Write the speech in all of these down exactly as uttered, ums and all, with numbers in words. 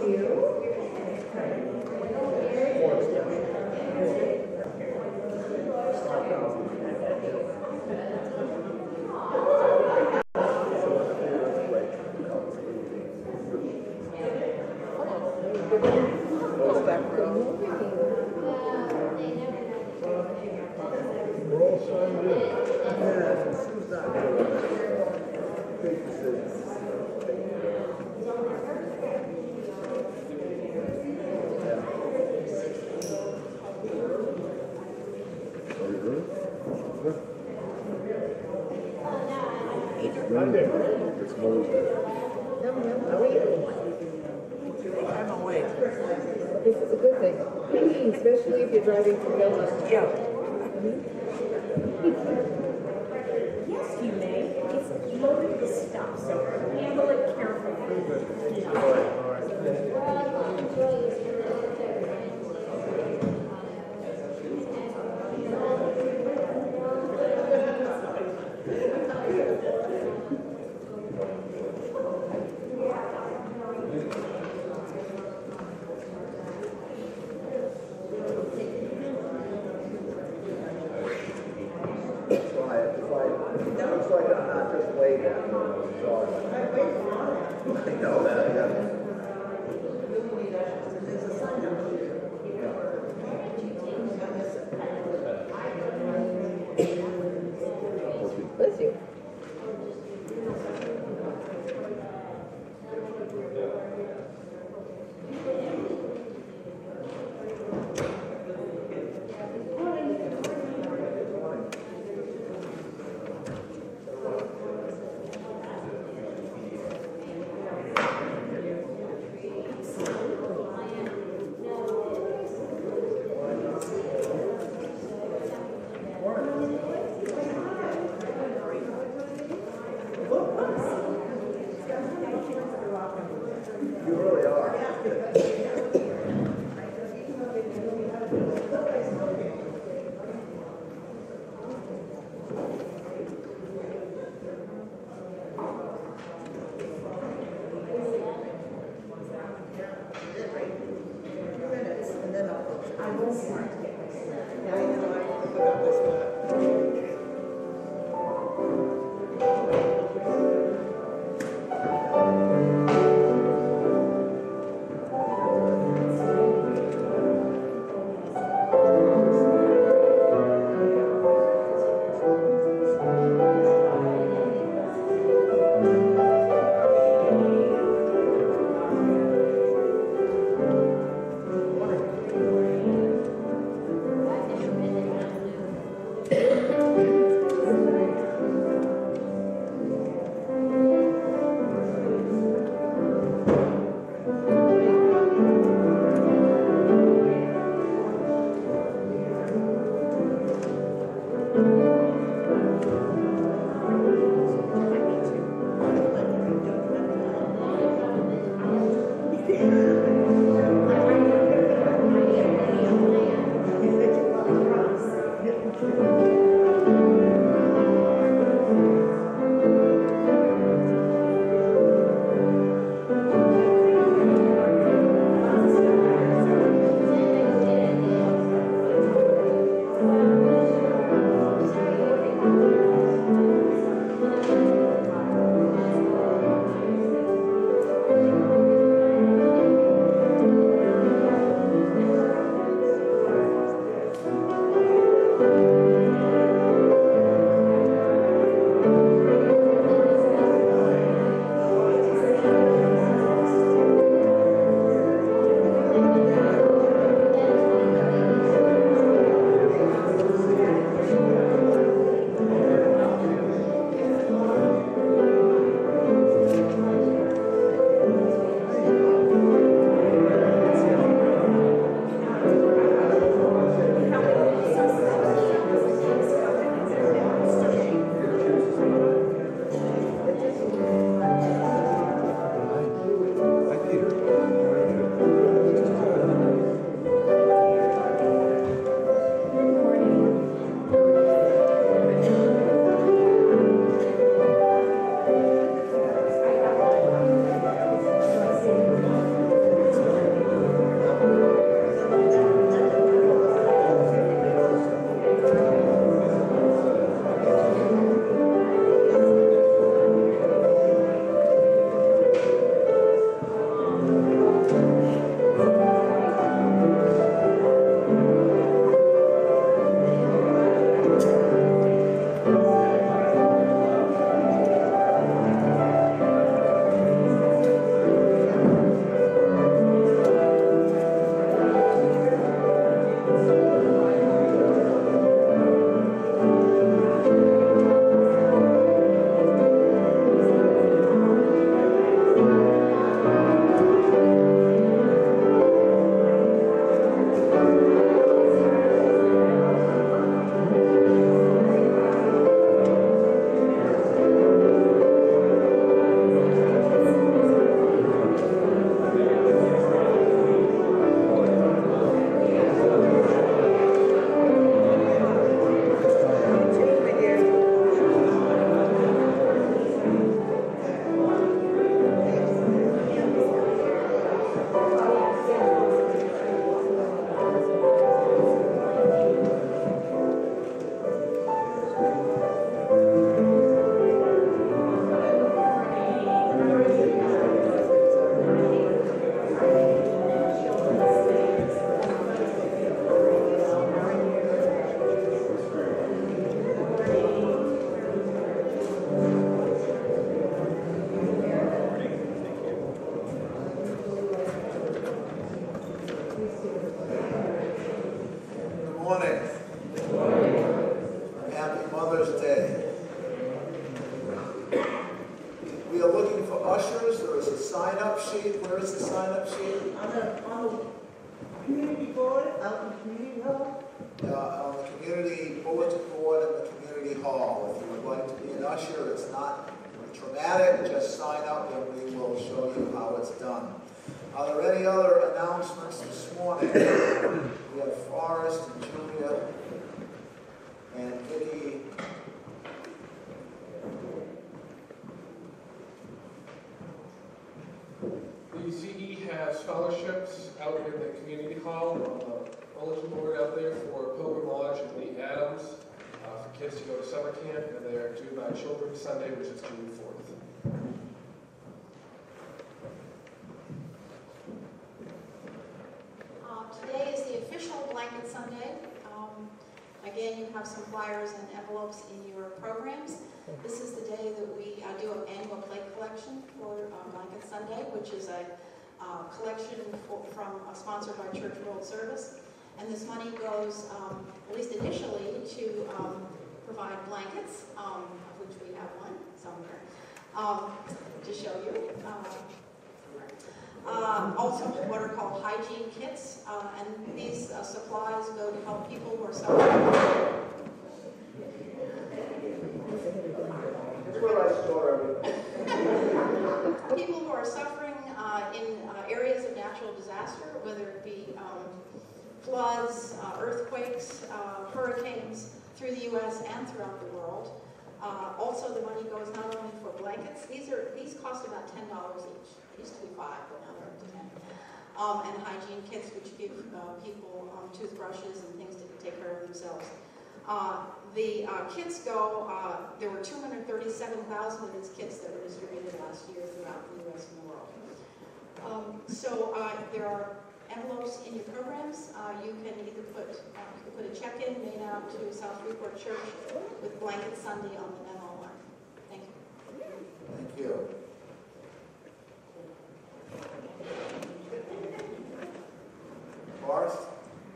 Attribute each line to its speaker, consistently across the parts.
Speaker 1: It's moving.
Speaker 2: I'm awake.
Speaker 3: This is a good thing, especially if you're driving from Belmont.
Speaker 2: Yeah.
Speaker 4: Yes, you may. It's loaded with stuff, so handle it carefully.
Speaker 1: Looks like I'm not just waiting. I know that. Yeah.
Speaker 3: Bless you.
Speaker 1: You really are.
Speaker 5: sign-up sheet?
Speaker 2: On the, on the community board, out in the community hall.
Speaker 5: Uh, on the community bulletin board in the community hall. If you would like to be an usher, it's not traumatic, just sign up and we will show you how it's done. Are there any other announcements this morning? We have Forrest and Julia and Vicki.
Speaker 6: The C E has scholarships out in the community hall on the bulletin board out there for Pilgrim Lodge and Lee Adams uh, for kids to go to summer camp, and they are due by Children's Sunday, which is June fourth.
Speaker 7: Uh, today is the official Blanket Sunday. Um, again, you have some flyers and envelopes in your programs. This is the day that we uh, do an annual plate collection for uh, Blanket Sunday, which is a uh, collection for, from uh, sponsored by Church World Service. And this money goes, um, at least initially, to um, provide blankets, um, of which we have one somewhere, um, to show you. Uh, uh, also, what are called hygiene kits, uh, and these uh, supplies go to help people who are suffering.
Speaker 1: That's where I store everything.
Speaker 7: People who are suffering uh, in uh, areas of natural disaster, whether it be um, floods, uh, earthquakes, uh, hurricanes through the U S and throughout the world. Uh, also, the money goes not only for blankets. These are these cost about ten dollars each. They used to be five, but now they're up to ten. Um, and hygiene kits, which give uh, people um, toothbrushes and things to take care of themselves. Uh, the uh, kits go, uh, there were two hundred thirty-seven thousand of these kits that were distributed last year throughout the U S and the world. Um, so uh, there are envelopes in your programs. Uh, you can either put, uh, you can put a check-in made out to South Freeport Church with Blanket Sunday on the memo line. Thank you.
Speaker 5: Thank you. Forrest?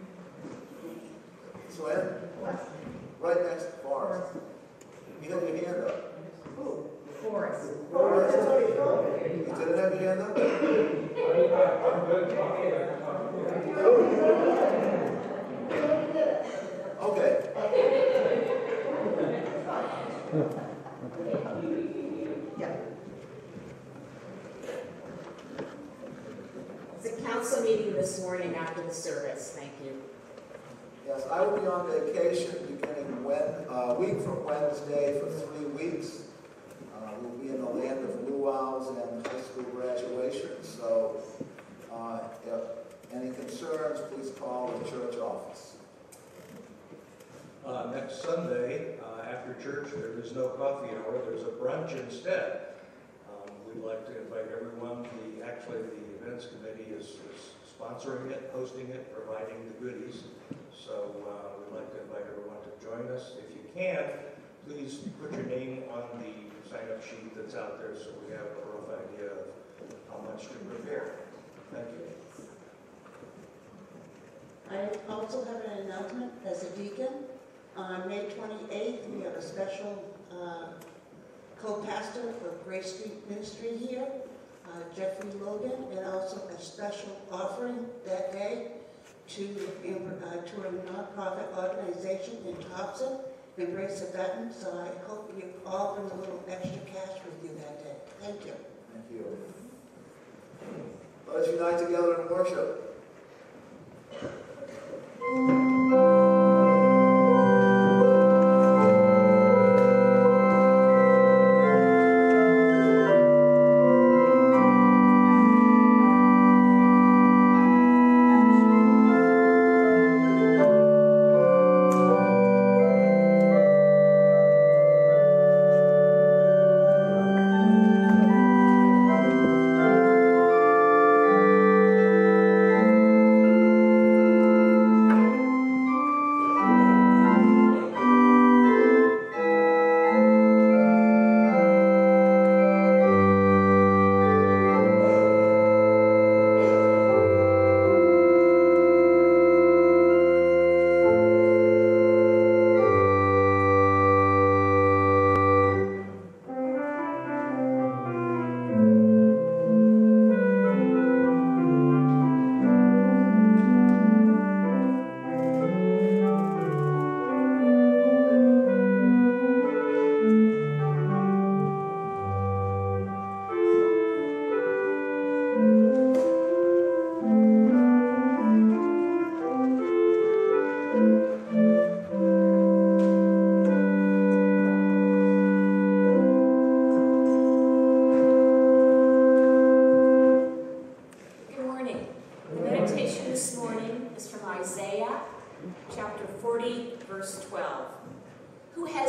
Speaker 5: Slim? Right next to Forrest. You have your hand up.
Speaker 2: Who? Forrest.
Speaker 5: Forrest? You didn't have your hand up? Okay.
Speaker 2: Yeah.
Speaker 8: It's a council meeting this morning after the service. Thank you.
Speaker 5: Yes, I will be on vacation beginning when, a uh, week from Wednesday for three weeks. Uh, we'll be in the land of luau's and high school graduation. So uh, if any concerns, please call the church office.
Speaker 9: Uh, next Sunday, uh, after church, there is no coffee hour. There's a brunch instead. Um, we'd like to invite everyone. The, actually, the events committee is, is sponsoring it, hosting it, providing the goodies. So uh, we'd like to invite everyone to join us. If you can, please put your name on the sign-up sheet that's out there so we have a rough idea of how much to prepare. Thank you.
Speaker 2: I also have an announcement as a deacon. On May twenty-eighth, we have a special uh, co-pastor for Grace Street Ministry here, uh, Jeffrey Logan, and also a special offering that day to, uh, to a nonprofit organization in Thompson, Embrace the Veterans. So I hope you all bring a little extra cash with you that day. Thank you.
Speaker 5: Thank you. Let us unite together in worship.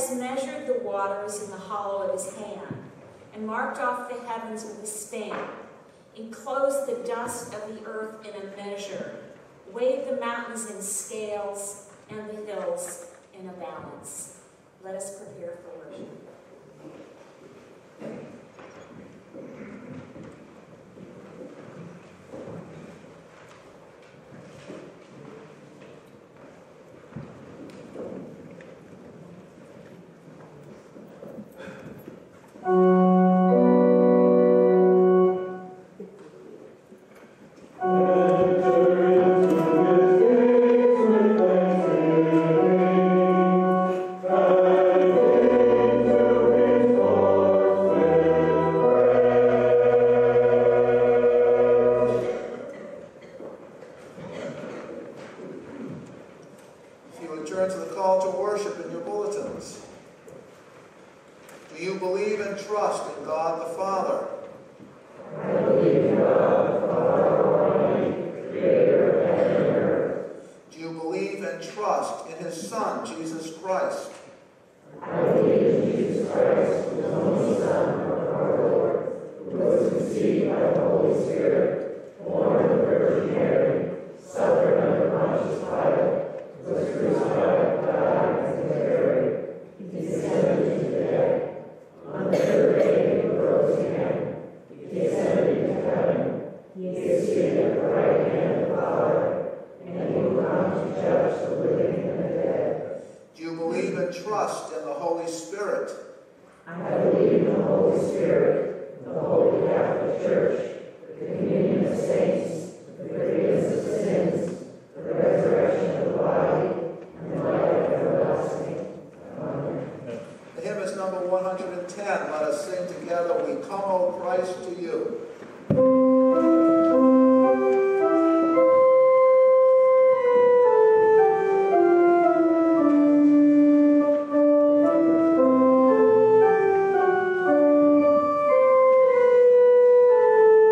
Speaker 8: has measured the waters in the hollow of his hand, and marked off the heavens with a span, enclosed the dust of the earth in a measure, weighed the mountains in scales, and the hills in a balance. Let us prepare for worship.
Speaker 3: Thank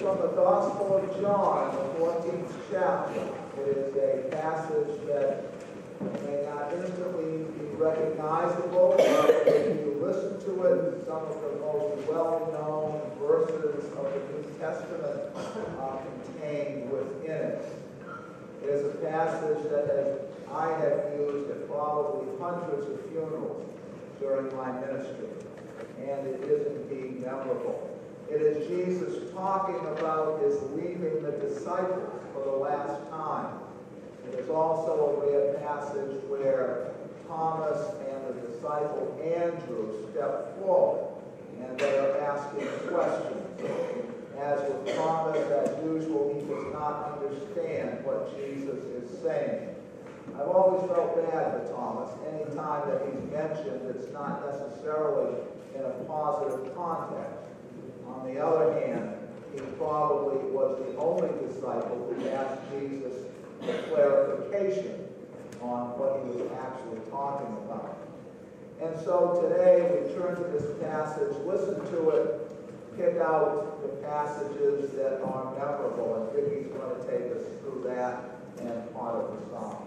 Speaker 5: from the Gospel of John, the fourteenth chapter. It is a passage that may not instantly be recognizable, but if you listen to it, some of the most well-known verses of the New Testament are contained within it. It is a passage that has, I have used at probably hundreds of funerals during my ministry, and it is indeed memorable. It is Jesus talking about his leaving the disciples for the last time. It is also a rare passage where Thomas and the disciple Andrew step forward, and they are asking questions. As with Thomas, as usual, he does not understand what Jesus is saying. I've always felt bad for Thomas. Any time that he's mentioned, it's not necessarily in a positive context. On the other hand, he probably was the only disciple who asked Jesus for clarification on what he was actually talking about. And so today we turn to this passage, listen to it, pick out the passages that are memorable, and Vicky's going to take us through that and part of the Psalms.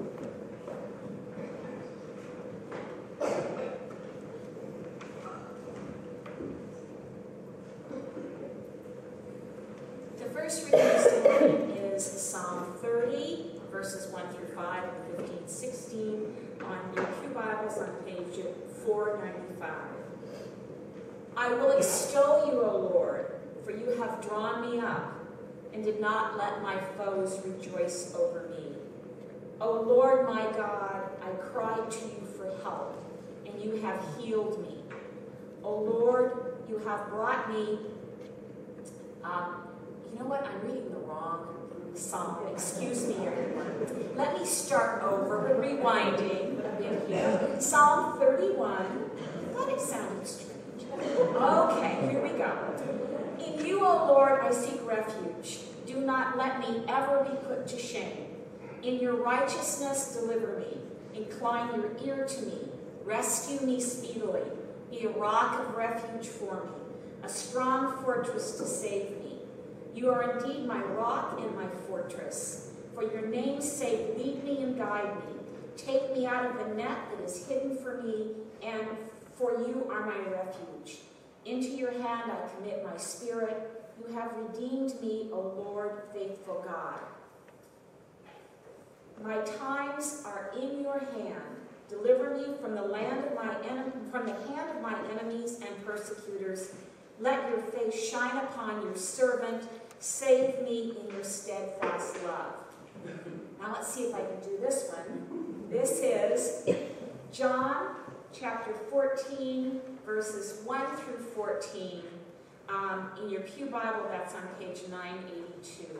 Speaker 8: The first reading this morning is Psalm thirty, verses one through five, and fifteen, sixteen, on your Pew Bibles on page four ninety-five. I will extol you, O Lord, for you have drawn me up and did not let my foes rejoice over me. O Lord my God, I cried to you for help, and you have healed me. O Lord, you have brought me... Um, you know what? I'm reading the wrong psalm. Excuse me, everyone. Let me start over. We're rewinding in here. Psalm thirty-one. I thought it sounded strange. Okay, here we go. In you, O Lord, I seek refuge. Do not let me ever be put to shame. In your righteousness, deliver me. Incline your ear to me. Rescue me speedily. Be a rock of refuge for me, a strong fortress to save me. You are indeed my rock and my fortress. For your name's sake, lead me and guide me. Take me out of the net that is hidden for me, and for you are my refuge. Into your hand I commit my spirit. You have redeemed me, O Lord, faithful God. My times are in your hand. Deliver me from the land of my en- from the hand of my enemies and persecutors. Let your face shine upon your servant. Save me in your steadfast love. Now let's see if I can do this one. This is John chapter fourteen, verses one through fourteen. Um, in your Pew Bible, that's on page nine eighty-two.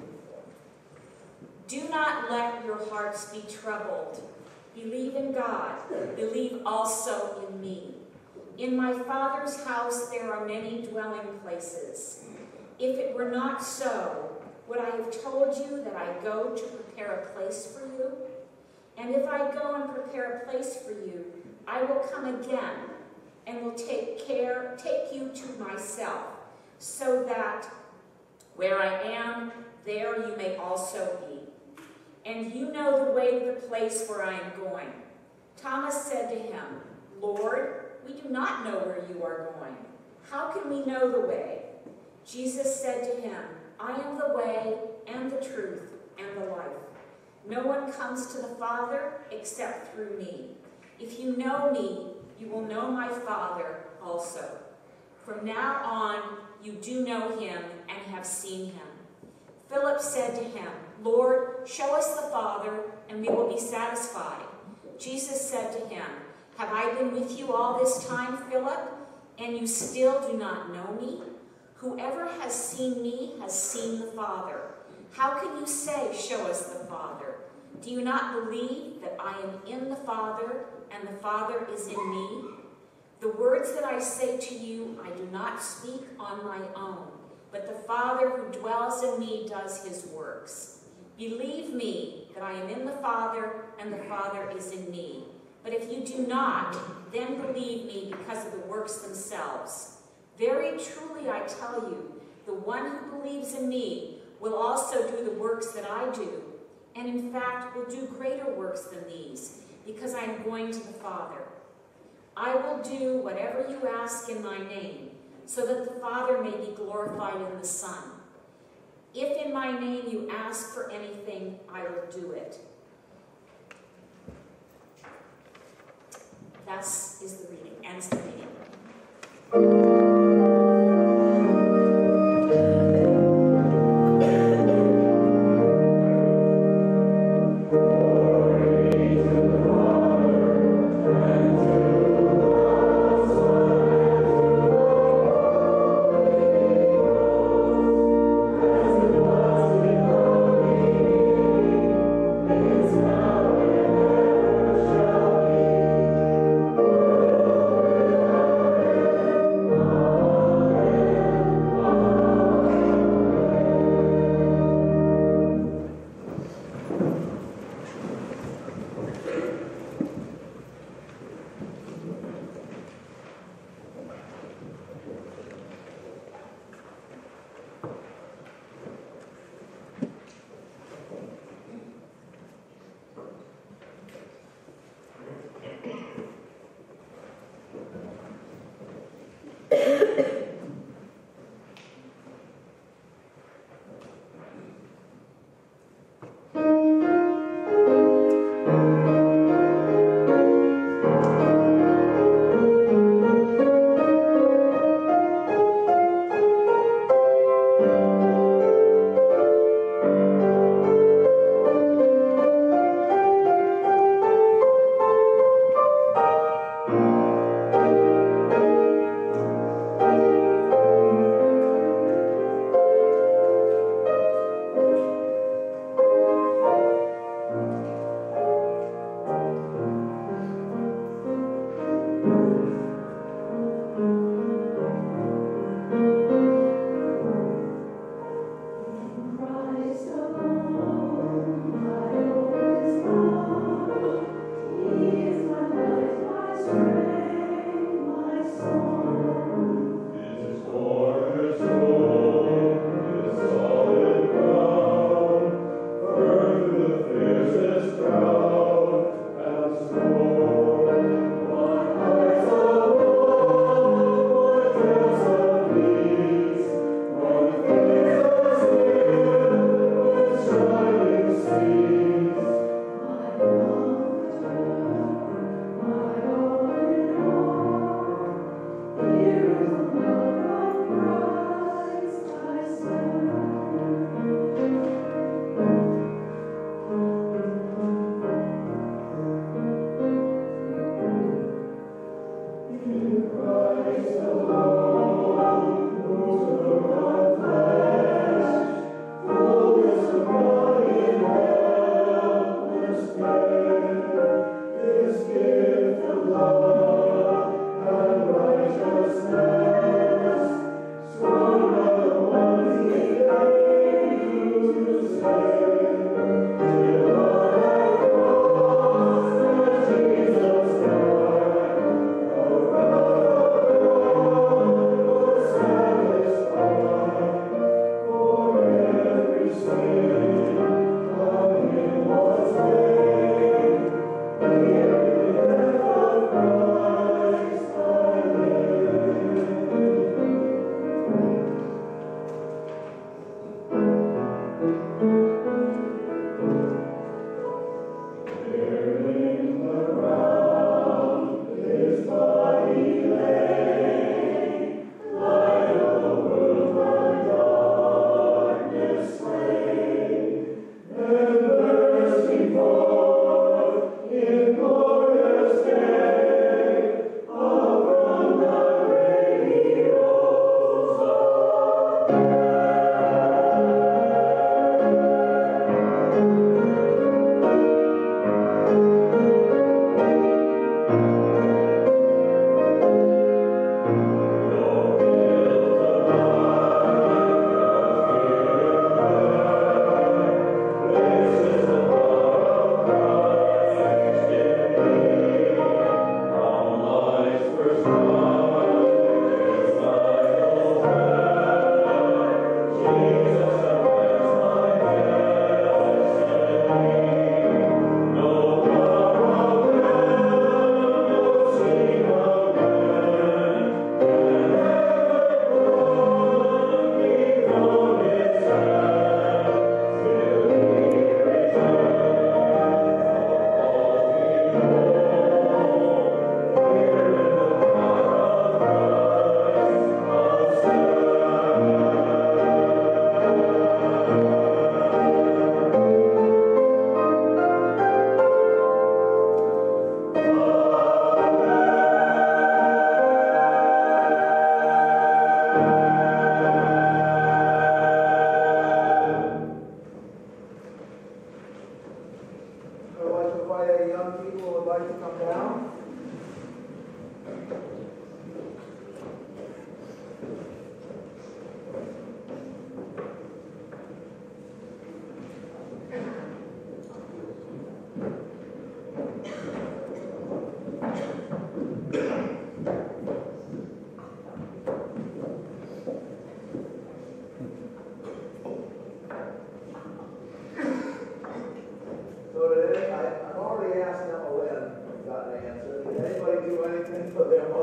Speaker 8: Do not let your hearts be troubled. Believe in God. Believe also in me. In my Father's house there are many dwelling places. If it were not so, would I have told you that I go to prepare a place for you? And if I go and prepare a place for you, I will come again and will take care, take you to myself, so that where I am, there you may also be. And you know the way to the place where I am going. Thomas said to him, Lord, we do not know where you are going. How can we know the way? Jesus said to him, I am the way and the truth and the life. No one comes to the Father except through me. If you know me, you will know my Father also. From now on, you do know him and have seen him. Philip said to him, Lord, show us the Father, and we will be satisfied. Jesus said to him, have I been with you all this time, Philip, and you still do not know me? Whoever has seen me has seen the Father. How can you say, show us the Father? Do you not believe that I am in the Father, and the Father is in me? The words that I say to you, I do not speak on my own, but the Father who dwells in me does his works. Believe me that I am in the Father, and the Father is in me. But if you do not, then believe me because of the works themselves. Very truly I tell you, the one who believes in me will also do the works that I do, and in fact will do greater works than these, because I am going to the Father. I will do whatever you ask in my name, so that the Father may be glorified in the Son. If in my name you ask for anything, I will do it. Thus is the reading, ends the reading.
Speaker 10: Thank you.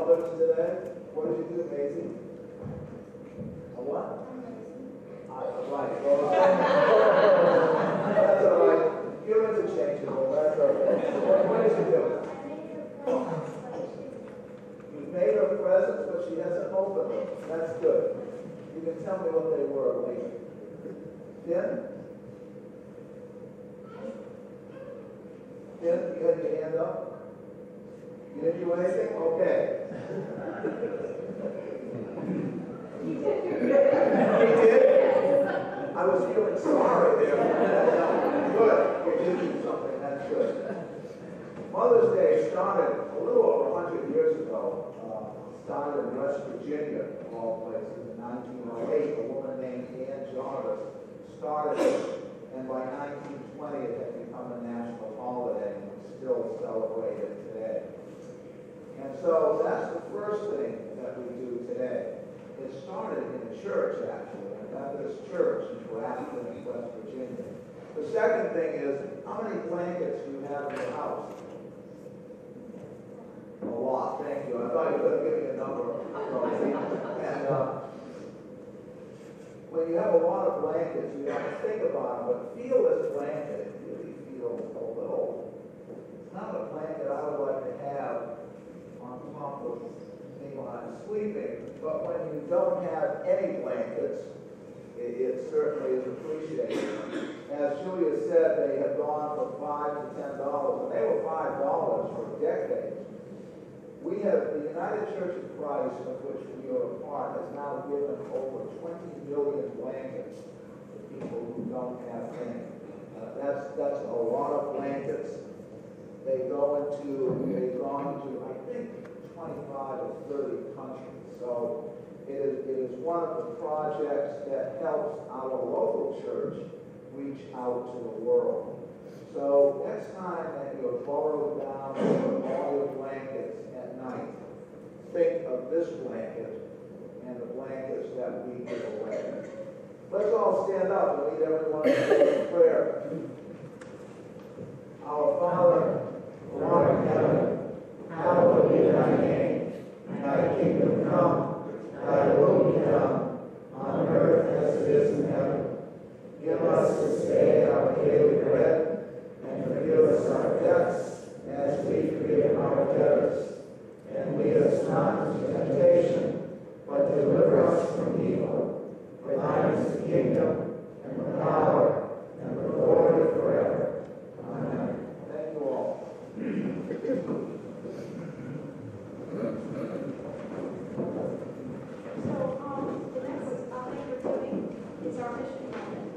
Speaker 5: Albert today? What did you do, Maisie? A what? I, right, well, that's all right. You're interchangeable, that's okay. What, what did you do? You made her presents, but she hasn't opened them. That's good. You can tell me what they were later. Then? Then, you had your hand up? You didn't do anything? Okay. He did? I was feeling sorry there. Good. You did do something. That's good. Mother's Day started a little over one hundred years ago. Uh, started in West Virginia, of all places, in nineteen oh eight. A woman named Ann Jarvis started it, and by nineteen twenty it had become a national holiday, and we still celebrate it today. And so that's the first thing that we do today. It started in a church, actually, a Methodist church in Grafton, West Virginia. The second thing is, how many blankets do you have in your house? A lot, thank you. I thought you were going to give me a number. And uh, when you have a lot of blankets, you have to think about them, but feel this blanket. It really feels a little, it's not a blanket I would like to have on top of me when I'm sleeping, but when you don't have any blankets, it, it certainly is appreciated. As Julia said, they have gone from five to ten dollars, and they were five dollars for decades. We have, the United Church of Christ, of which we are a part, has now given over twenty million blankets to people who don't have any. Uh, that's, that's a lot of blankets. They go into, they've gone to, I think, twenty-five or thirty countries. So it is, it is one of the projects that helps our local church reach out to the world. So next time that you're borrowed down with all your blankets at night, think of this blanket and the blankets that we give away. Let's all stand up and lead everyone in prayer. Our Father, who art in heaven, hallowed be thy name. Thy kingdom come, thy will be done, on earth as it is in heaven. Give us this day our daily bread, and forgive us our debts, as we forgive our debtors. And lead us not into temptation, but deliver us from evil. For thine is the kingdom, and the power, and the glory forever. Amen. Thank you all.
Speaker 7: So, um, the next uh, thing we're doing is our mission moment.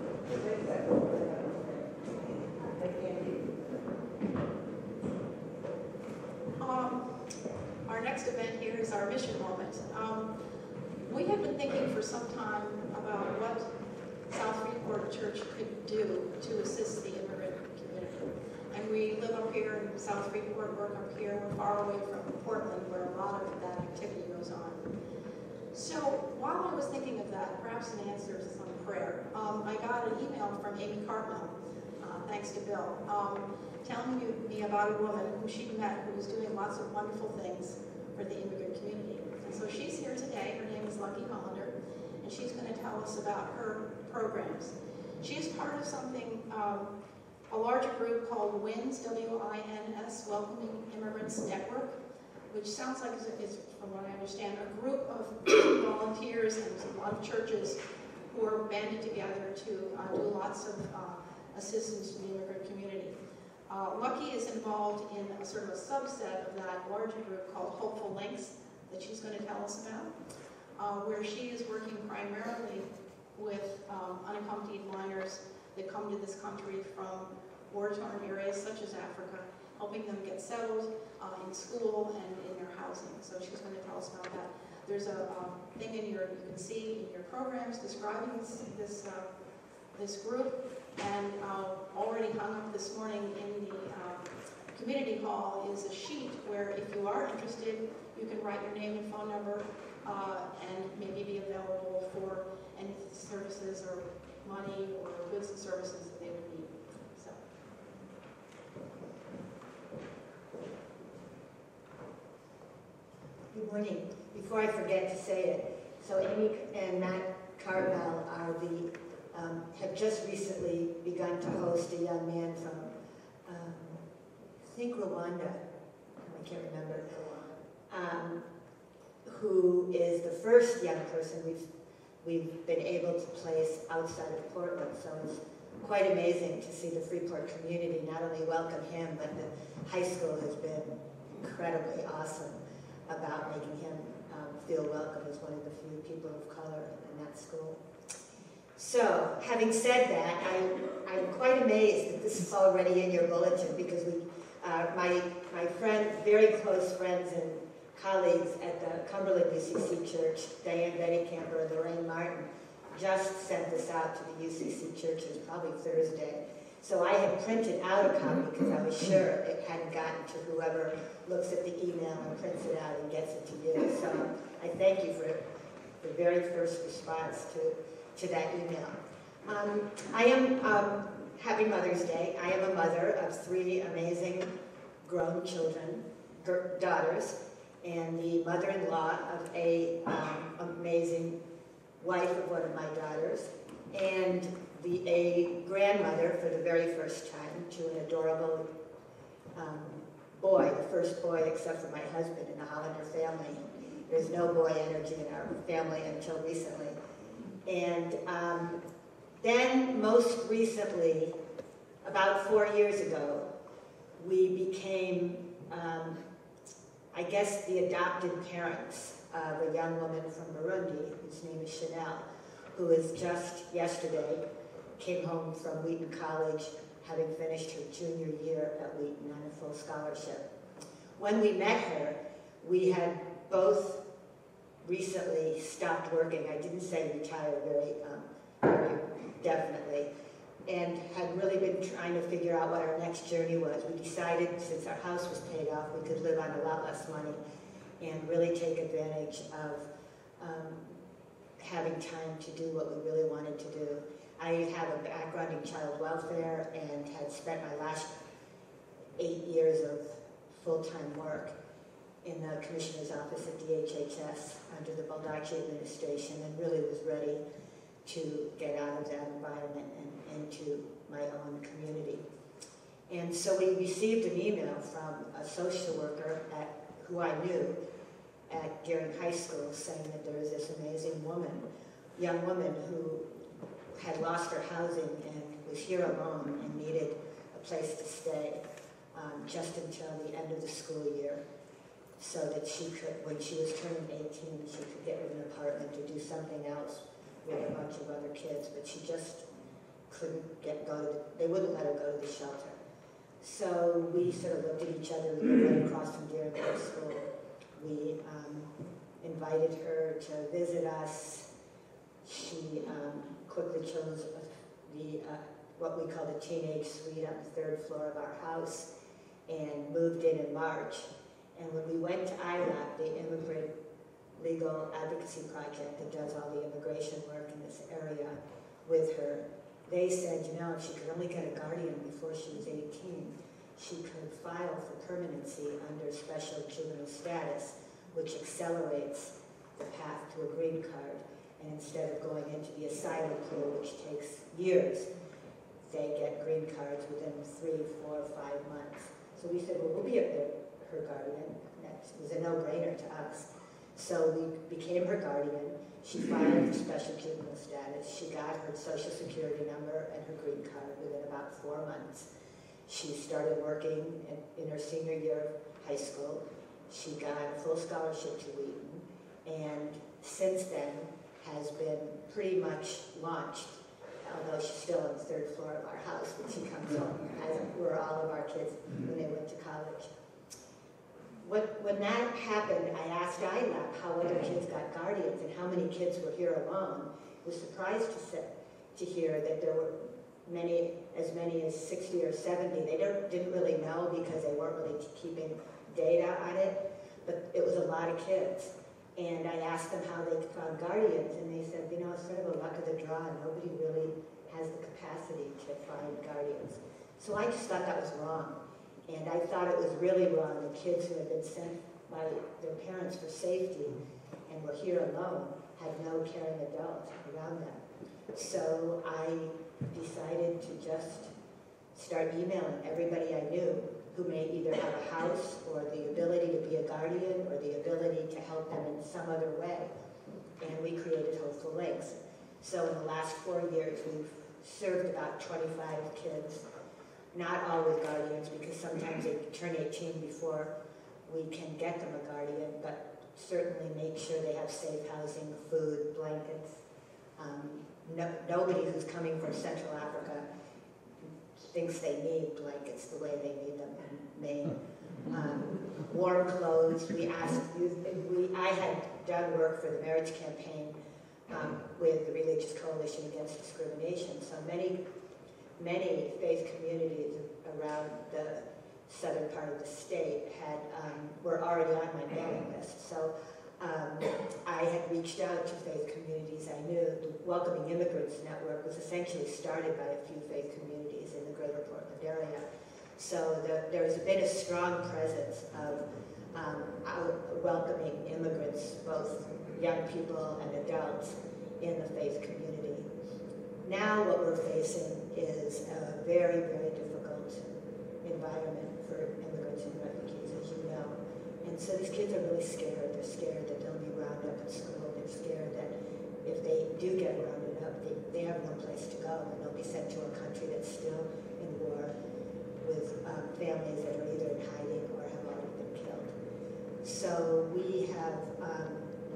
Speaker 7: Um, our next event here is our mission moment. Um, we have been thinking for some time about what South Freeport Church could do to assist the immigrant community. And we live up here in South Freeport, work up here, we're far away from Portland where a lot of that activity goes on. So while I was thinking of that, perhaps an answer to some prayer, um, I got an email from Amy Cartmel, uh, thanks to Bill, um, telling me about a woman who she'd met who was doing lots of wonderful things for the immigrant community. And so she's here today. Her name is Lucky Hollander, and she's going to tell us about her programs. She is part of something, um, a larger group called WINS, W I N S, Welcoming Immigrants Network, which sounds like, it's, from what I understand, a group of volunteers and a lot of churches who are banded together to uh, do lots of uh, assistance to the immigrant community. Uh, Lucky is involved in a sort of a subset of that larger group called Hopeful Links that she's going to tell us about, uh, where she is working primarily with um, unaccompanied minors that come to this country from war-torn areas such as Africa, helping them get settled uh, in school and in their housing. So she's going to tell us about that. There's a um, thing in your, you can see in your programs describing this, this, uh, this group, and uh, already hung up this morning in the uh, community hall is a sheet where if you are interested, you can write your name and phone number uh, and maybe be available for any services or money or goods and services that they would need. So.
Speaker 2: You
Speaker 10: Good morning. Before I forget to say it, so Amy and Matt Carvel are the, um, have just recently begun to host a young man from, um, I think Rwanda, I can't remember, um, who is the first young person we've, we've been able to place outside of Portland. So it's quite amazing to see the Freeport community not only welcome him, but the high school has been incredibly awesome about making him um, feel welcome as one of the few people of color in that school. So, having said that, I, I'm quite amazed that this is already in your bulletin because we, uh, my, my friend, very close friends and colleagues at the Cumberland U C C Church, Diane Betty-Camper and Lorraine Martin, just sent this out to the U C C churches probably Thursday. So I had printed out a copy because I was sure it hadn't gotten to whoever looks at the email and prints it out and gets it to you. So I thank you for the very first response to, to that email. Um, I am, um, happy Mother's Day. I am a mother of three amazing grown children, daughters, and the mother-in-law of a um, amazing wife of one of my daughters, and the, a grandmother for the very first time to an adorable um, boy, the first boy except for my husband in the Hollander family. There's no boy energy in our family until recently. And um, then most recently, about four years ago, we became, um, I guess, the adopted parents of a young woman from Burundi, whose name is Chanel, who is just yesterday came home from Wheaton College, having finished her junior year at Wheaton on a full scholarship. When we met her, we had both recently stopped working. I didn't say retire very, um, very definitely, and had really been trying to figure out what our next journey was. We decided, since our house was paid off, we could live on a lot less money and really take advantage of um, having time to do what we really wanted to do. I have a background in child welfare and had spent my last eight years of full-time work in the Commissioner's Office at D H H S under the Baldacci administration, and really was ready to get out of that environment and into my own community. And so we received an email from a social worker at, who I knew at Gearing High School, saying that there was this amazing woman, young woman who had lost her housing and was here alone and needed a place to stay um, just until the end of the school year, so that she could, when she was turning eighteen, she could get an apartment or do something else with a bunch of other kids, but she just couldn't get go to the, they wouldn't let her go to the shelter. So we sort of looked at each other. We were right across from Gearing High School. We um, invited her to visit us. She um, quickly chose the uh, what we call the teenage suite on the third floor of our house and moved in in March. And when we went to I L A P, the Immigrant Legal Advocacy Project that does all the immigration work in this area with her, they said, you know, if she could only get a guardian before she was eighteen, she could file for permanency under special juvenile status, which accelerates the path to a green card. And instead of going into the asylum pool, which takes years, they get green cards within three, four, five months. So we said, well, we'll be her, her guardian. That was a no-brainer to us. So we became her guardian. She filed for special juvenile status. She got her social security number and her green card within about four months. She started working in, in her senior year of high school. She got a full scholarship to Wheaton, and since then has been pretty much launched, although she's still on the third floor of our house when she comes home, as were all of our kids when they went to college. What, when that happened, I asked I L A P how other kids got guardians and how many kids were here alone. I was surprised to, say, to hear that there were many, as many as sixty or seventy. They don't, didn't really know because they weren't really keeping data on it, but it was a lot of kids. And I asked them how they found guardians, and they said, you know, it's sort of a luck of the draw. Nobody really has the capacity to find guardians. So I just thought that was wrong. And I thought it was really wrong, the kids who had been sent by their parents for safety and were here alone, had no caring adult around them. So I decided to just start emailing everybody I knew who may either have a house or the ability to be a guardian or the ability to help them in some other way. And we created Hopeful Links. So in the last four years, we've served about twenty-five kids, not all with guardians, because sometimes they turn eighteen before we can get them a guardian, but certainly make sure they have safe housing, food, blankets. Um, no, nobody who's coming from Central Africa thinks they need blankets the way they need them in Maine. Um, warm clothes. We asked youth. We I had done work for the marriage campaign um, with the Religious Coalition Against Discrimination. So many, many faith communities around the southern part of the state had um, were already on my mailing list. So um, I had reached out to faith communities I knew. The Welcoming Immigrants Network was essentially started by a few faith communities in the greater Portland area. So the, there's been a strong presence of um, welcoming immigrants, both young people and adults, in the faith community. Now what we're facing is a very, very difficult environment for immigrants and refugees, as you know. And so these kids are really scared. They're scared that they'll be rounded up at school. They're scared that if they do get rounded up, they, they have no place to go, and they'll be sent to a country that's still in war, with um, families that are either in hiding or have already been killed. So we have um,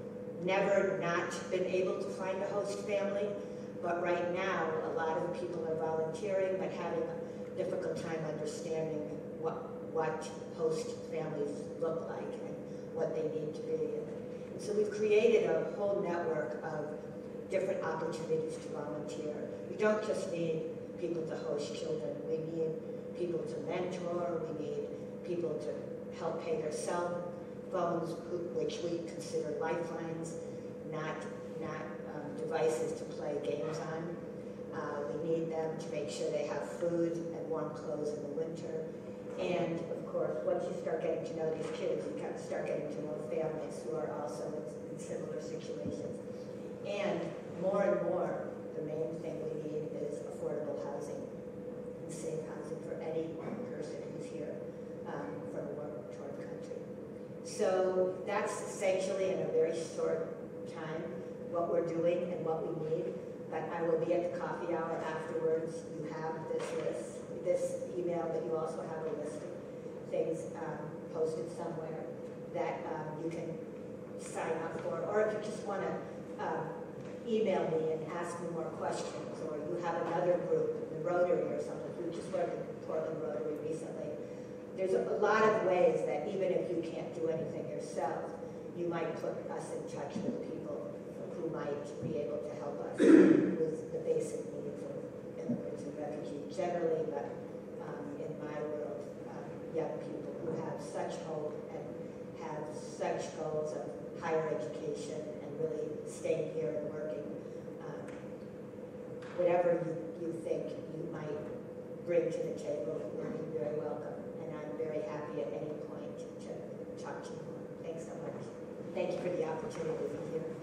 Speaker 10: never not been able to find a host family, but right now a lot of people are volunteering but having a difficult time understanding what, what host families look like and what they need to be. And so we've created a whole network of different opportunities to volunteer. We don't just need people to host children. We need people to mentor, we need people to help pay their cell phones, which we consider lifelines, not, not um, devices to play games on. Uh, we need them to make sure they have food and warm clothes in the winter. And of course, once you start getting to know these kids, you kind of start getting to know families who are also in, in similar situations. And more and more, the main thing we need is affordable housing and safe housing for any person who's here um, from a war-torn country. So that's essentially, in a very short time, what we're doing and what we need. But I will be at the coffee hour afterwards. You have this list, this email, but you also have a list of things um, posted somewhere that um, you can sign up for. Or if you just want to um, email me and ask me more questions, or you have another group, the Rotary or something. We just worked with Portland Rotary recently. There's a, a lot of ways that even if you can't do anything yourself, you might put us in touch with people who might be able to help us with the basic needs of immigrants and refugees generally, but um, in my world, um, young people who have such hope and have such goals of higher education and really staying here and working. Um, whatever you, you think you might bring to the table will be very welcome, and I'm very happy at any point to talk to you more. Thanks so much. Thank you for the opportunity to be here.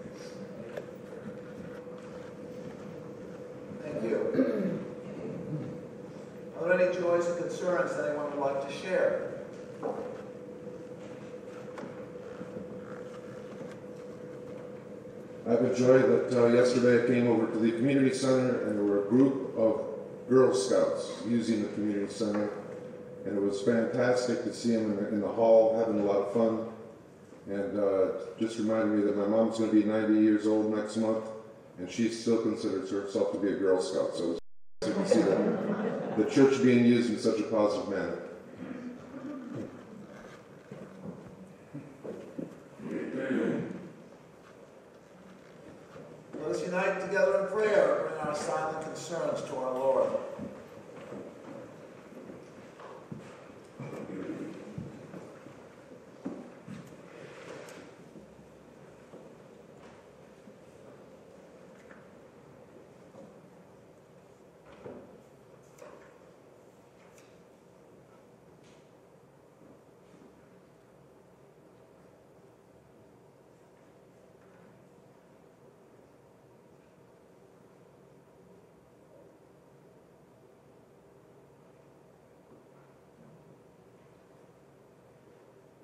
Speaker 5: Thank you. Are there any joys and concerns that anyone would like to share?
Speaker 11: I have a joy that uh, yesterday I came over to the community center and there were a group of Girl Scouts using the community center, and it was fantastic to see them in the, in the hall having a lot of fun, and uh, just reminded me that my mom's going to be ninety years old next month, and she still considers herself to be a Girl Scout, so it's nice to see that the church being used in such a positive manner.
Speaker 5: Let us unite together in prayer and bring our silent concerns to our Lord.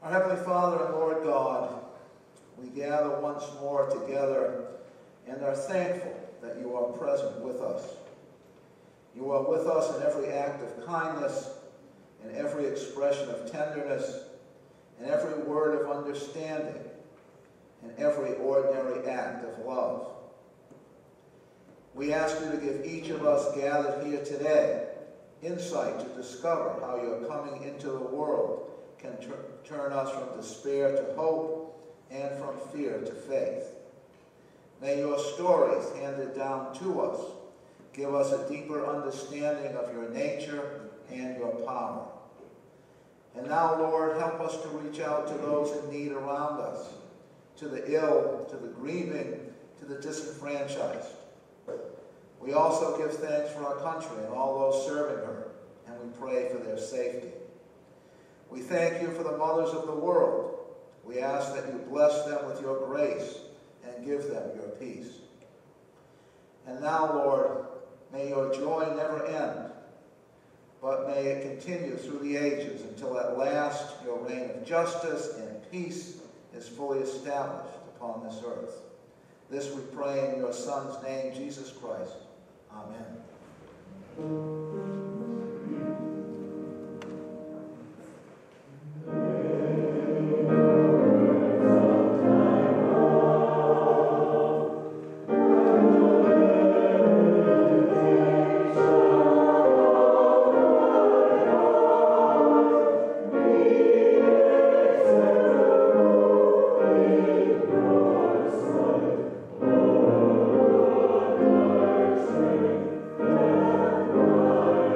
Speaker 5: Our Heavenly Father and Lord God, we gather once more together and are thankful that you are present with us. You are with us in every act of kindness, in every expression of tenderness, in every word of understanding, in every ordinary act of love. We ask you to give each of us gathered here today insight to discover how your coming into the world can turn us from despair to hope and from fear to faith. May your stories handed down to us give us a deeper understanding of your nature and your power. And now, Lord, help us to reach out to those in need around us, to the ill, to the grieving, to the disenfranchised. We also give thanks for our country and all those serving her, and we pray for their safety. We thank you for the mothers of the world. We ask that you bless them with your grace and give them your peace. And now, Lord, may your joy never end, but may it continue through the ages until at last your reign of justice and peace is fully established upon this earth. This we pray in your Son's name, Jesus Christ. Amen.
Speaker 12: Thank you.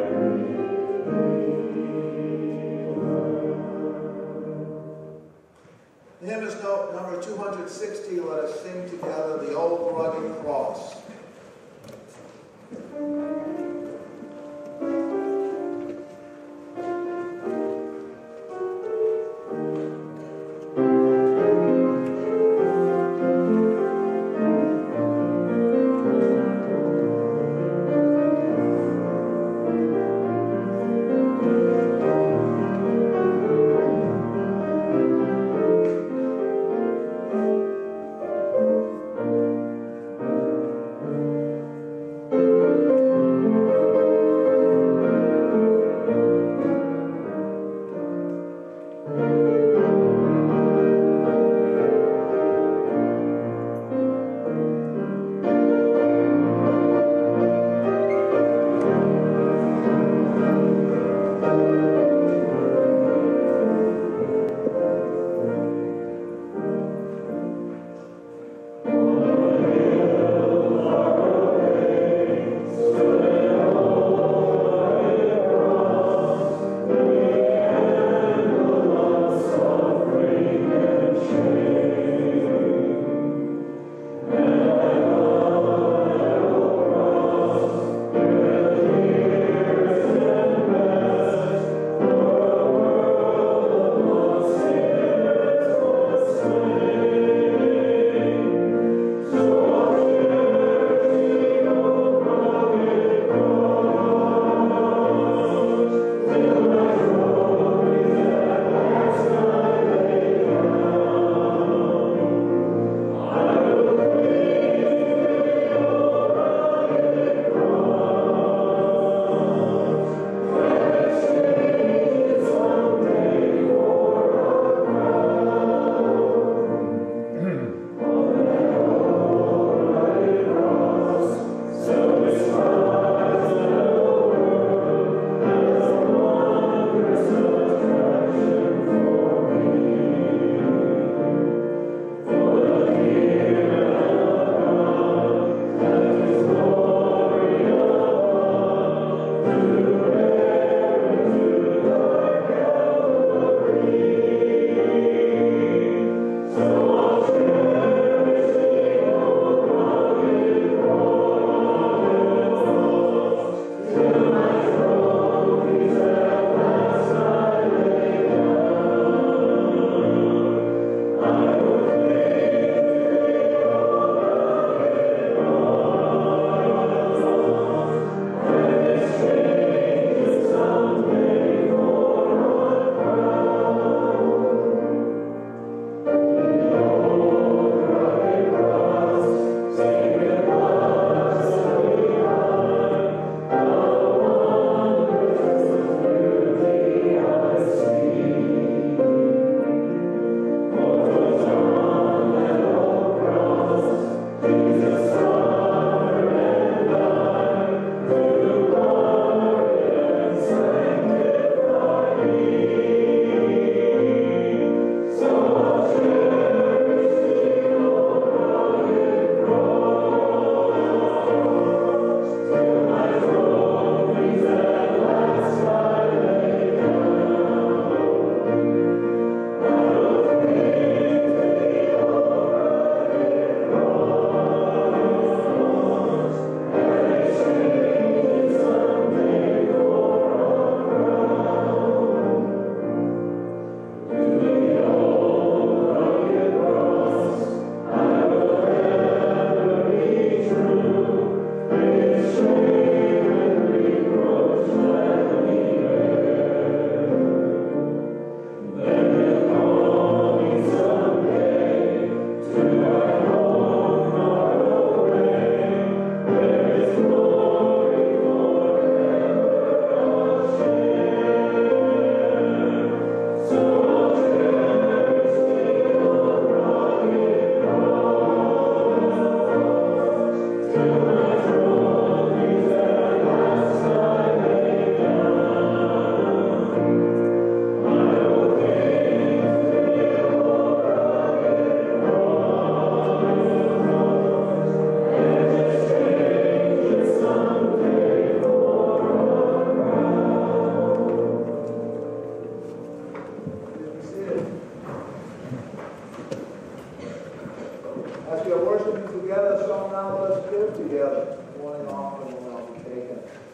Speaker 5: serve together. Morning offering will now be taken.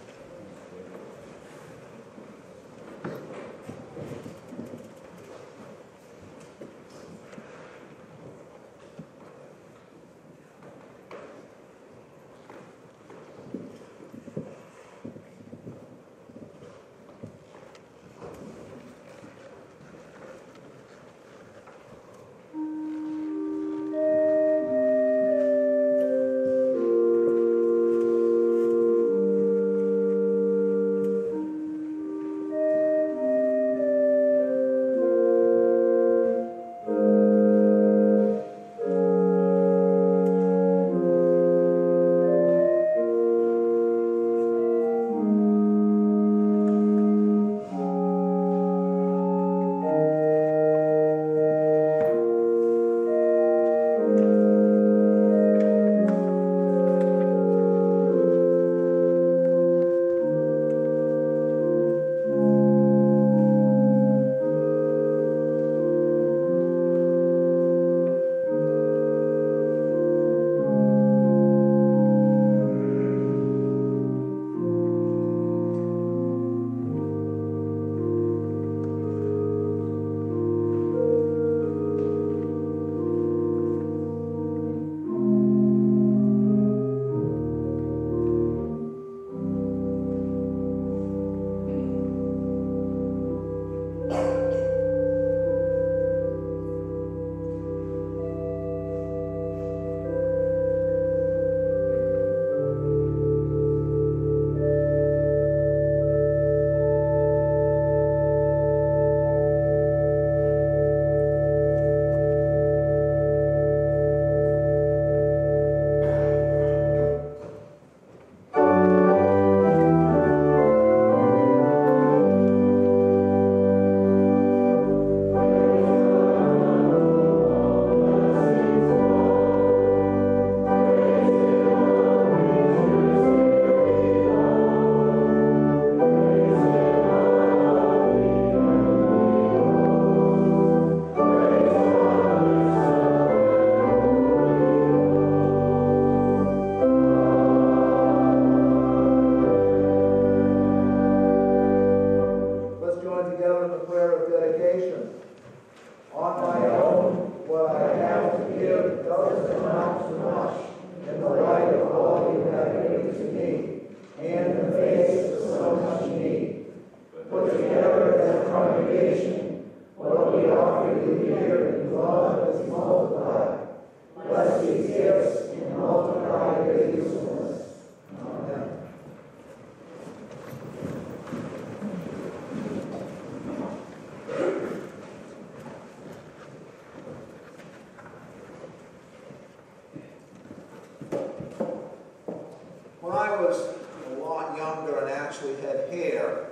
Speaker 5: When I was a lot younger and actually had hair,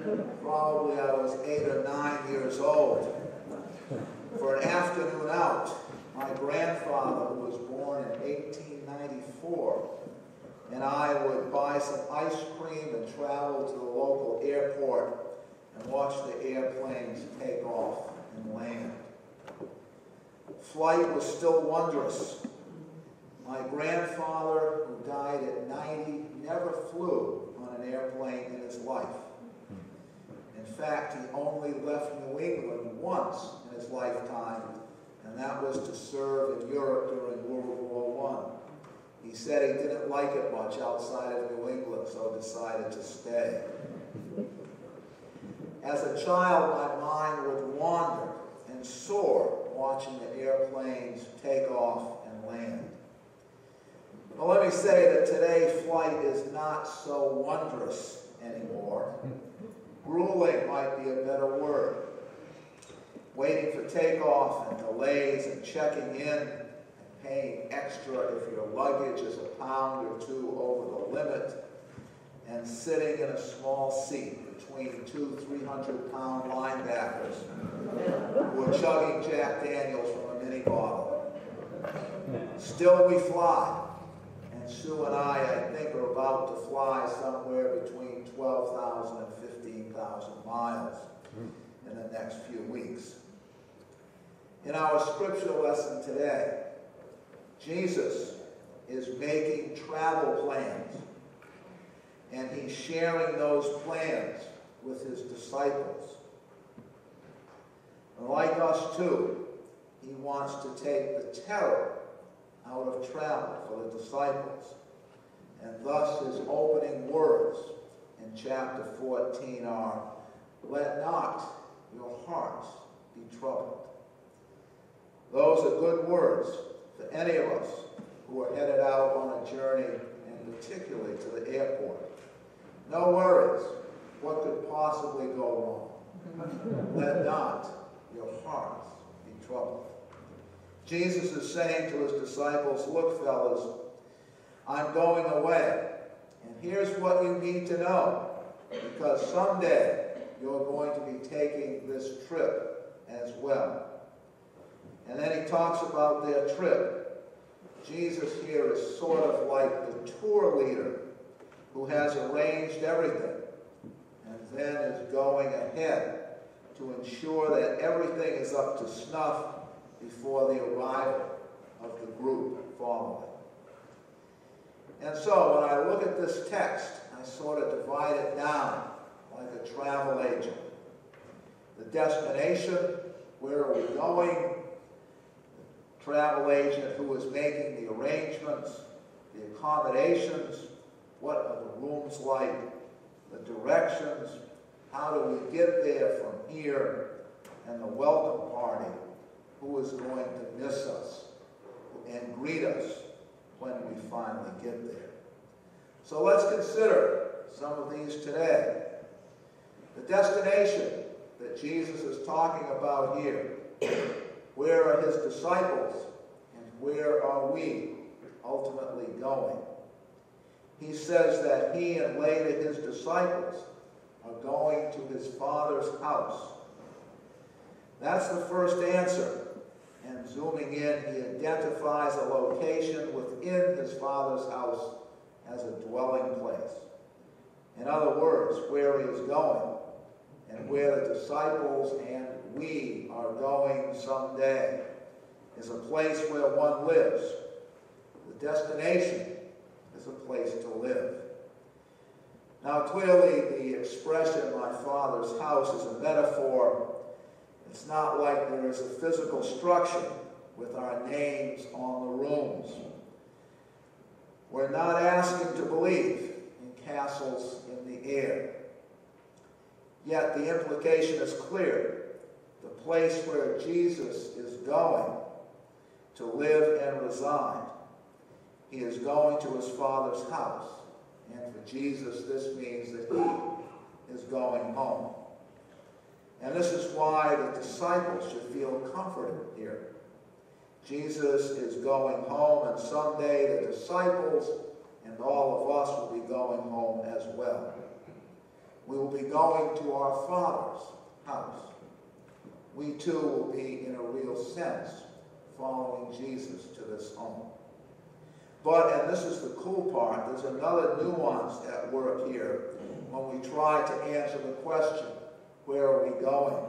Speaker 5: probably I was eight or nine years old, for an afternoon out, my grandfather, who was born in eighteen ninety-four, and I would buy some ice cream and travel to the local airport and watch the airplanes take off and land. Flight was still wondrous. My grandfather, who died at ninety, never flew on an airplane in his life. In fact, he only left New England once in his lifetime, and that was to serve in Europe during World War One. He said he didn't like it much outside of New England, so decided to stay. As a child, my mind would wander and soar watching the airplanes take off and land. Well, let me say that today flight is not so wondrous anymore. Grueling might be a better word. Waiting for takeoff and delays and checking in and paying extra if your luggage is a pound or two over the limit, and sitting in a small seat between two three hundred pound linebackers who are chugging Jack Daniels from a mini bottle. Still we fly. And Sue and I, I think, are about to fly somewhere between twelve thousand and fifteen thousand miles in the next few weeks. In our scripture lesson today, Jesus, is making travel plans, and he's sharing those plans with his disciples. And like us too, he wants to take the terror out of travel for the disciples. And thus his opening words in chapter fourteen are, "Let not your hearts be troubled." Those are good words for any of us who are headed out on a journey, and particularly to the airport. No worries. What could possibly go wrong? Let not your hearts be troubled. Jesus is saying to his disciples, look, fellas, I'm going away. And here's what you need to know, because someday you're going to be taking this trip as well. And then he talks about their trip. Jesus here is sort of like the tour leader who has arranged everything and then is going ahead to ensure that everything is up to snuff before the arrival of the group following. And so when I look at this text, I sort of divide it down like a travel agent. The destination, where are we going? The travel agent who is making the arrangements, the accommodations, what are the rooms like, the directions, how do we get there from here, and the welcome party, who is going to miss us and greet us when we finally get there. So let's consider some of these today. The destination that Jesus is talking about here. Where are his disciples, and where are we ultimately going? He says that he and later his disciples are going to his Father's house. That's the first answer. And zooming in, he identifies a location within his Father's house as a dwelling place. In other words, where he is going and where the disciples and we are going someday is a place where one lives. The destination is a place to live. Now, clearly, the expression, my Father's house, is a metaphor. It's not like there is a physical structure with our names on the rooms. We're not asking to believe in castles in the air. Yet the implication is clear. The place where Jesus is going to live and reside. He is going to his Father's house. And for Jesus, this means that he is going home. And this is why the disciples should feel comforted here. Jesus is going home, and someday the disciples and all of us will be going home as well. We will be going to our Father's house. We too will be, in a real sense, following Jesus to this home. But, and this is the cool part, there's another nuance at work here when we try to answer the question, where are we going?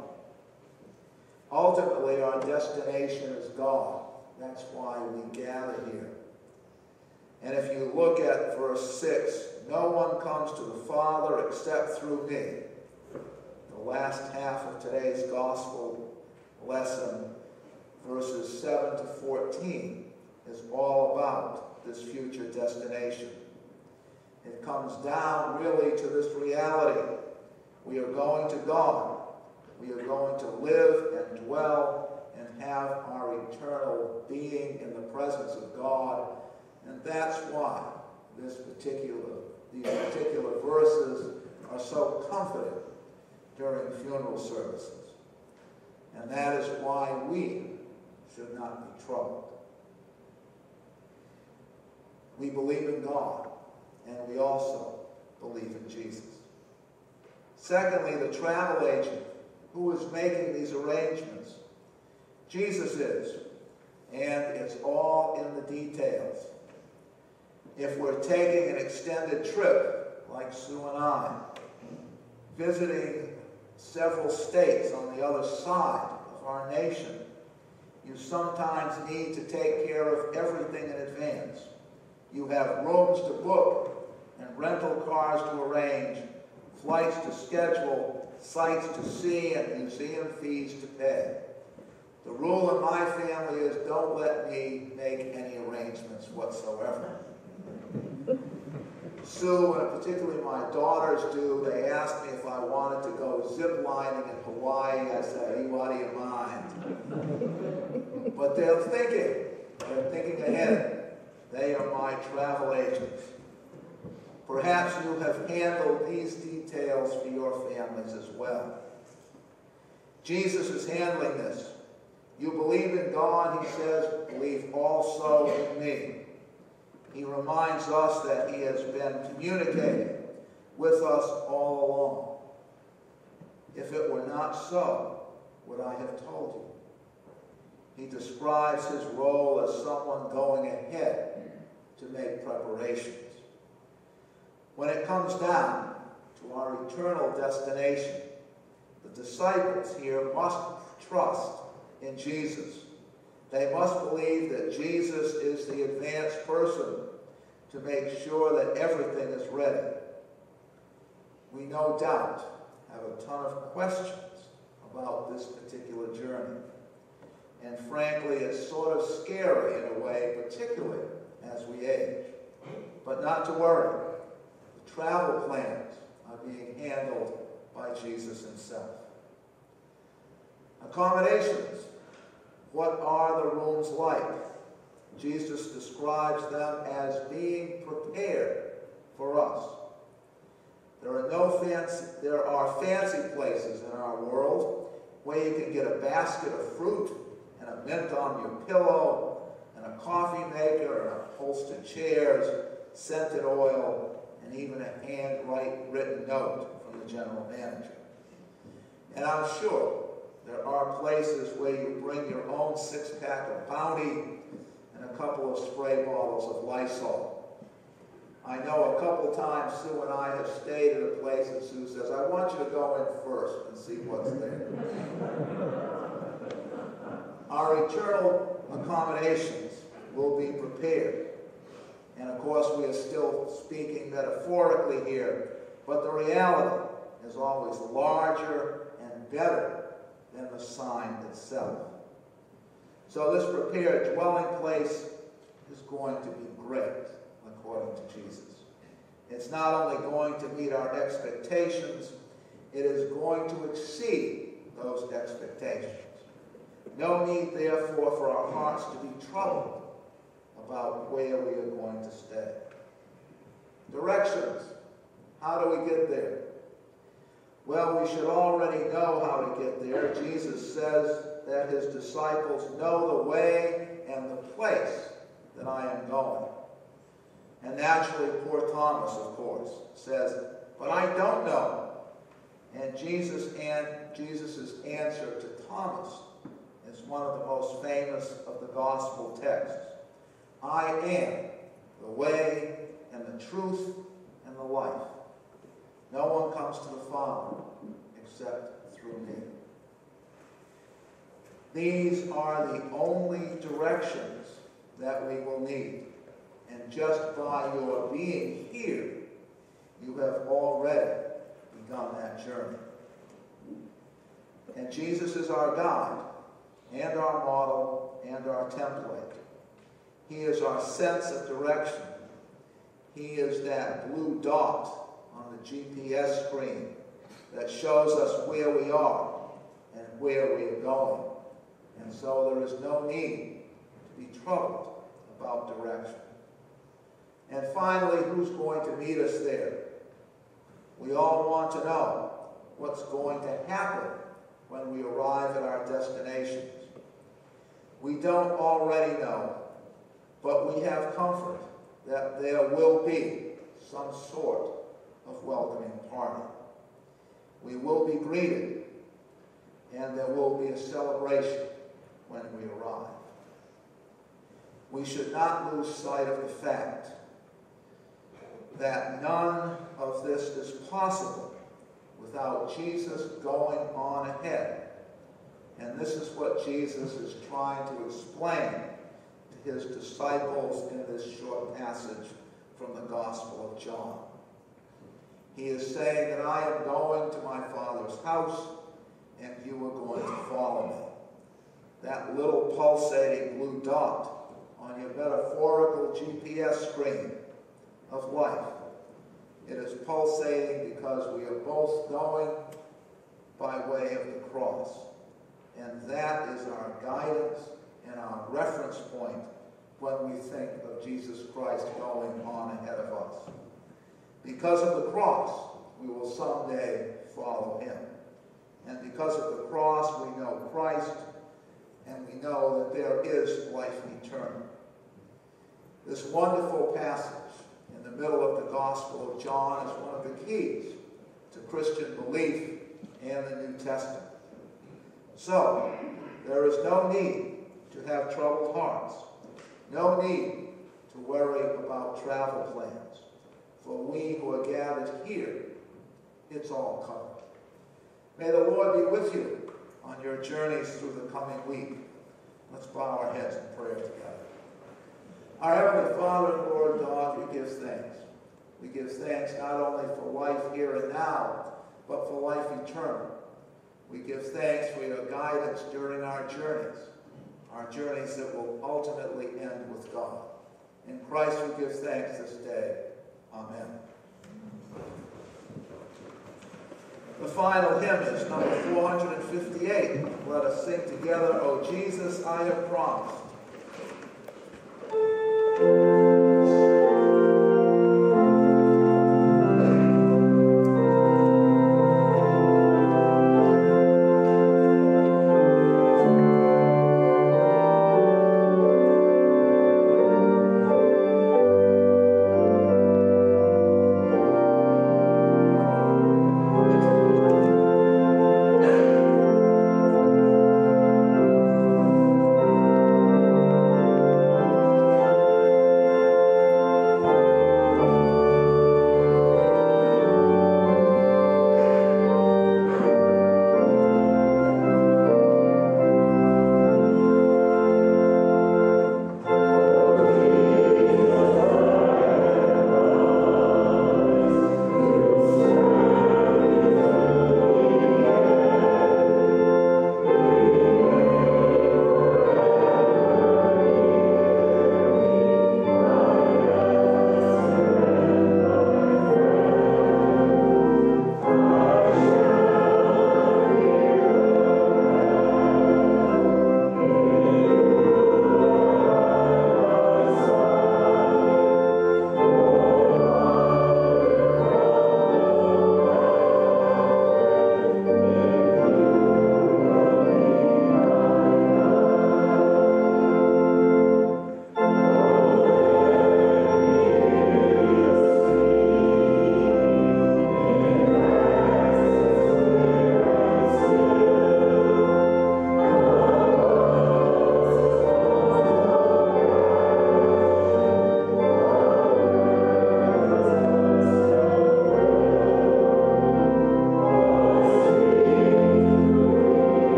Speaker 5: Ultimately, our destination is God. That's why we gather here. And if you look at verse six, no one comes to the Father except through me. The last half of today's gospel lesson, verses seven to fourteen, is all about this future destination. It comes down really to this reality. We are going to God. We are going to live and dwell and have our eternal being in the presence of God. And that's why this particular, these particular verses are so comforting during funeral services. And that is why we should not be troubled. We believe in God, and we also believe in Jesus. Secondly, the travel agent who is making these arrangements. Jesus is, and it's all in the details. If we're taking an extended trip, like Sue and I, visiting several states on the other side of our nation, you sometimes need to take care of everything in advance. You have rooms to book and rental cars to arrange, flights to schedule, sights to see, and museum fees to pay. The rule in my family is don't let me make any arrangements whatsoever. Sue, and particularly my daughters do, they ask me if I wanted to go zip lining in Hawaii. I say, what do you mind? But they're thinking, they're thinking ahead. They are my travel agents. Perhaps you have handled these details for your families as well. Jesus is handling this. You believe in God, he says, believe also in me. He reminds us that he has been communicating with us all along. If it were not so, would I have told you? He describes his role as someone going ahead to make preparations. When it comes down to our eternal destination, the disciples here must trust in Jesus. They must believe that Jesus is the advanced person to make sure that everything is ready. We no doubt have a ton of questions about this particular journey. And frankly, it's sort of scary in a way, particularly as we age. But not to worry. The travel plans are being handled by Jesus himself. Accommodations. What are the rooms like? Jesus describes them as being prepared for us. There are no fancy, there are fancy places in our world where you can get a basket of fruit and a mint on your pillow and a coffee maker and upholstered chairs, scented oil, and even a handwritten note from the general manager. And I'm sure there are places where you bring your own six-pack of Bounty and a couple of spray bottles of Lysol. I know a couple times Sue and I have stayed at a place and Sue says, I want you to go in first and see what's there. Our eternal accommodations will be prepared. And of course, we are still speaking metaphorically here, but the reality is always larger and better than the sign itself. So this prepared dwelling place is going to be great, according to Jesus. It's not only going to meet our expectations, it is going to exceed those expectations. No need, therefore, for our hearts to be troubled about where we are going to stay. Directions. How do we get there? Well, we should already know how to get there. Jesus says that his disciples know the way and the place that I am going. And naturally, poor Thomas, of course, says, but I don't know. And Jesus and Jesus' answer to Thomas is one of the most famous of the gospel texts. I am the way and the truth and the life. No one comes to the Father except through me. These are the only directions that we will need. And just by your being here, you have already begun that journey. And Jesus is our guide, and our model, and our template. He is our sense of direction. He is that blue dot on the G P S screen that shows us where we are and where we are going. And so there is no need to be troubled about direction. And finally, who's going to meet us there? We all want to know what's going to happen when we arrive at our destinations. We don't already know, but we have comfort that there will be some sort of welcoming party. We will be greeted, and there will be a celebration when we arrive. We should not lose sight of the fact that none of this is possible without Jesus going on ahead. And this is what Jesus is trying to explain to his disciples in this short passage from the Gospel of John. He is saying that I am going to my Father's house, and you are going to follow me. That little pulsating blue dot on your metaphorical G P S screen of life. It is pulsating because we are both going by way of the cross. And that is our guidance and our reference point when we think of Jesus Christ going on ahead of us. Because of the cross, we will someday follow him. And because of the cross, we know Christ, and we know that there is life eternal. This wonderful passage in the middle of the Gospel of John is one of the keys to Christian belief and the New Testament. So, there is no need to have troubled hearts, no need to worry about travel plans. For we who are gathered here, it's all covered. May the Lord be with you on your journeys through the coming week. Let's bow our heads in prayer together. Our Heavenly Father and Lord God, we give thanks. We give thanks not only for life here and now, but for life eternal. We give thanks for your guidance during our journeys, our journeys that will ultimately end with God. In Christ we give thanks this day. Amen. The final hymn is number four hundred fifty-eight. Let us sing together, O Jesus, I have promised.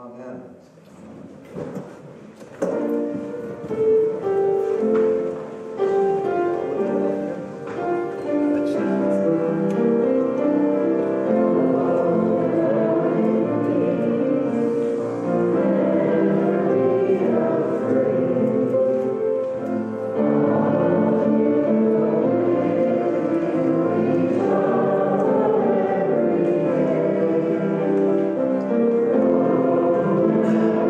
Speaker 5: Amen.
Speaker 12: Thank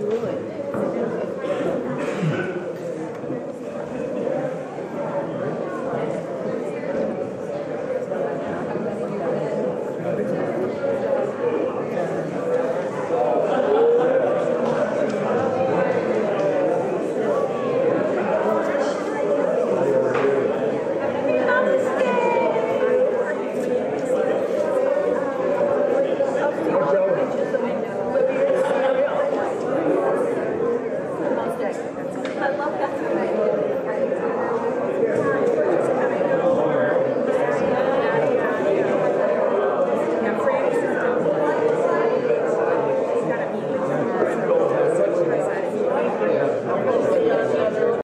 Speaker 3: one.